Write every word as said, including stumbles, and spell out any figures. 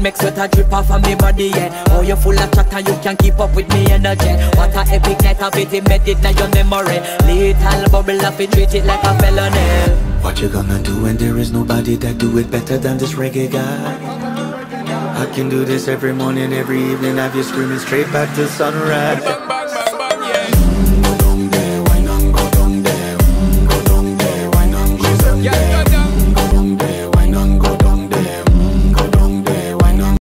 make sweat a drip off of me body, yeah. Oh, you full of chat and you can keep up with me energy. What a epic night of it, embedded in your memory. Little bubble of it, treat it like a felony. What you gonna do when there is nobody that do it better than this reggae guy? I can do this every morning, every evening, have you screaming straight back to sunrise.